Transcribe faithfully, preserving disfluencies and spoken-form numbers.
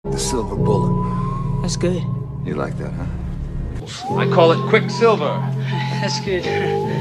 The silver bullet. That's good. You like that, huh? I call it Quicksilver. That's good.